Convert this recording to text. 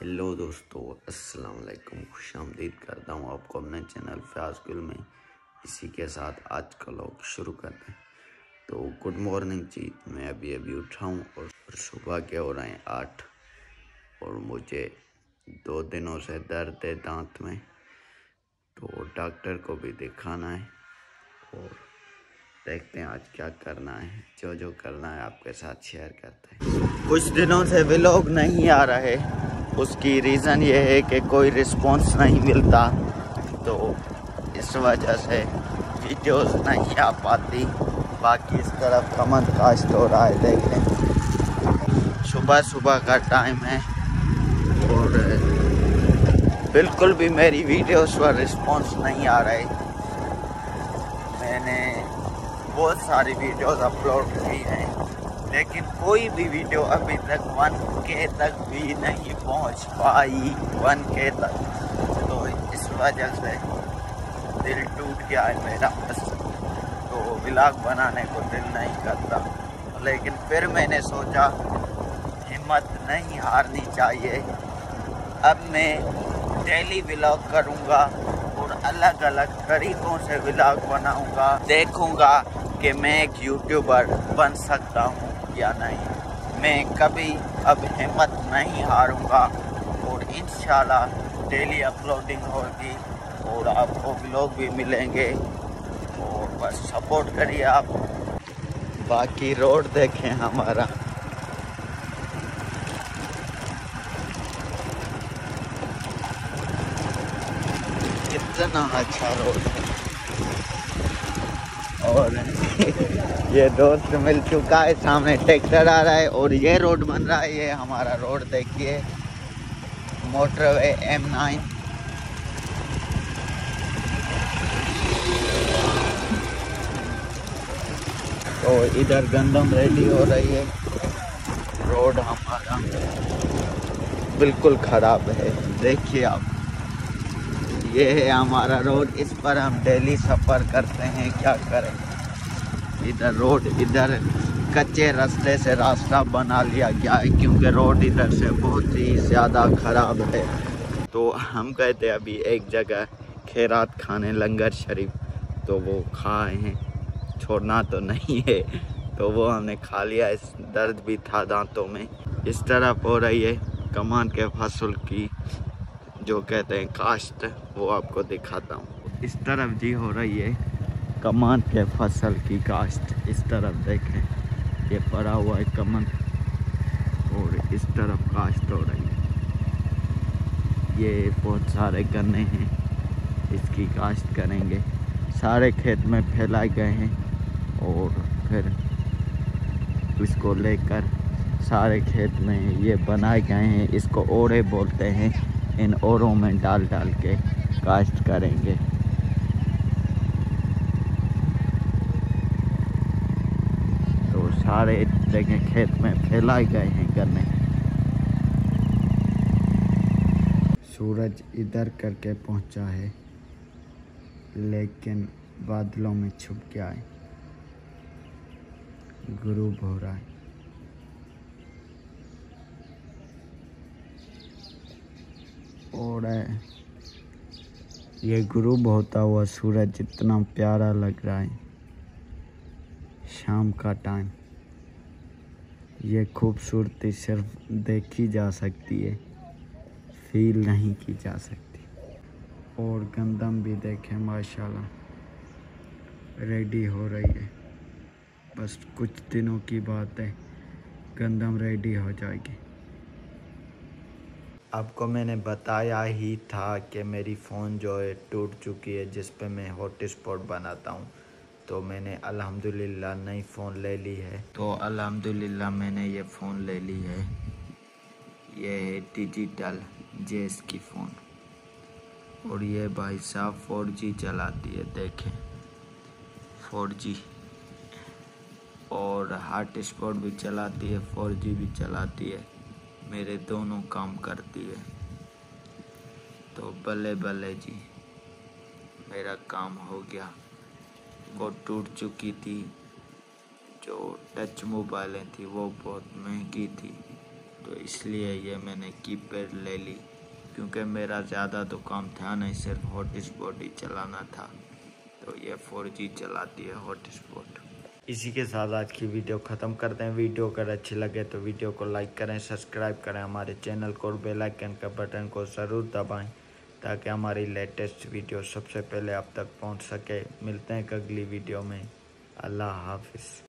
Hello दोस्तों, अस्सलाम वालेकुम। खुशामदीद करता हूँ आपको अपने चैनल फयाज गुल में। इसी के साथ आज का व्लॉग शुरू करते हैं। तो गुड मॉर्निंग जी। मैं अभी उठा हूँ और सुबह के हो रहे हैं 8 और मुझे 2 दिनों से दर्द है दांत में, तो डॉक्टर को भी दिखाना है और देखते हैं आज क्या करना है। जो करना है आपके साथ शेयर करते हैं। कुछ दिनों से व्लॉग नहीं आ रहे, उसकी रीज़न ये है कि कोई रिस्पॉन्स नहीं मिलता, तो इस वजह से वीडियोस नहीं आ पाती। बाकी इस तरफ कमर काश्त हो रहा है, देखें सुबह का टाइम है और बिल्कुल भी मेरी वीडियोस पर रिस्पॉन्स नहीं आ रहे। मैंने बहुत सारी वीडियोस अपलोड की हैं, लेकिन कोई भी वीडियो अभी तक 1K तक भी नहीं पहुंच पाई, 1K तक। तो इस वजह से दिल टूट गया है मेरा, तो व्लॉग बनाने को दिल नहीं करता। लेकिन फिर मैंने सोचा हिम्मत नहीं हारनी चाहिए। अब मैं डेली व्लॉग करूँगा और अलग अलग तरीक़ों से व्लॉग बनाऊँगा। देखूँगा कि मैं एक यूट्यूबर बन सकता हूँ या नहीं। मैं कभी अब हिम्मत नहीं हारूँगा और इंशाल्लाह डेली अपलोडिंग होगी और आपको व्लॉग भी मिलेंगे, और बस सपोर्ट करिए आप। बाकी रोड देखें हमारा, कितना अच्छा रोड है। और ये दोस्त मिल चुका है, सामने ट्रैक्टर आ रहा है और ये रोड बन रहा है। ये हमारा रोड देखिए, मोटरवे M9। तो इधर गंदम रेडी हो रही है। रोड हमारा बिल्कुल ख़राब है, देखिए आप। ये है हमारा रोड, इस पर हम डेली सफ़र करते हैं, क्या करें। इधर रोड, इधर कच्चे रास्ते से रास्ता बना लिया गया है क्योंकि रोड इधर से बहुत ही ज़्यादा ख़राब है। तो हम गए थे अभी एक जगह खैरात खाने, लंगर शरीफ, तो वो खाए हैं, छोड़ना तो नहीं है, तो वो हमने खा लिया। इस दर्द भी था दांतों में। इस तरफ हो रही है कमान के फसल की, जो कहते हैं काश्त, वो आपको दिखाता हूँ। इस तरफ जी हो रही है कमान के फसल की काश्त। इस तरफ देखें, ये पड़ा हुआ है कमान और इस तरफ काश्त हो रही है। ये बहुत सारे गन्ने हैं, इसकी काश्त करेंगे। सारे खेत में फैलाए गए हैं और फिर इसको लेकर सारे खेत में ये बनाए गए हैं। इसको ओड़े बोलते हैं। इन ओरों में डाल के काश्त करेंगे। तो सारे जगह खेत में फैलाए गए हैं गन्ने। सूरज इधर करके पहुंचा है, लेकिन बादलों में छुप गया है। गुरूब हो रहा है। और ये गुरूब होता हुआ सूरज इतना प्यारा लग रहा है। शाम का टाइम, ये खूबसूरती सिर्फ देखी जा सकती है, फील नहीं की जा सकती। और गंदम भी देखें माशाल्लाह रेडी हो रही है। बस कुछ दिनों की बात है, गंदम रेडी हो जाएगी। आपको मैंने बताया ही था कि मेरी फ़ोन जो है टूट चुकी है, जिस पे मैं हॉटस्पॉट बनाता हूँ। तो मैंने अल्हम्दुलिल्लाह नई फ़ोन ले ली है। तो अल्हम्दुलिल्लाह मैंने ये फ़ोन ले ली है। ये है डिजिटल जेस की फ़ोन और ये भाई साहब 4G चलाती है, देखें 4G, और हॉटस्पॉट भी चलाती है, 4G भी चलाती है, मेरे दोनों काम करती है। तो बल्ले बल्ले जी, मेरा काम हो गया। वो टूट चुकी थी, जो टच मोबाइलें थी वो बहुत महंगी थी, तो इसलिए ये मैंने कीपैड ले ली, क्योंकि मेरा ज़्यादा तो काम था नहीं, सिर्फ हॉटस्पॉट ही चलाना था। तो ये 4G चलाती है हॉटस्पॉट। इसी के साथ आज की वीडियो ख़त्म करते हैं। वीडियो अगर अच्छी लगे तो वीडियो को लाइक करें, सब्सक्राइब करें हमारे चैनल को, और बेल आइकन का बटन को ज़रूर दबाएं ताकि हमारी लेटेस्ट वीडियो सबसे पहले आप तक पहुंच सके। मिलते हैं अगली वीडियो में। अल्लाह हाफिज़।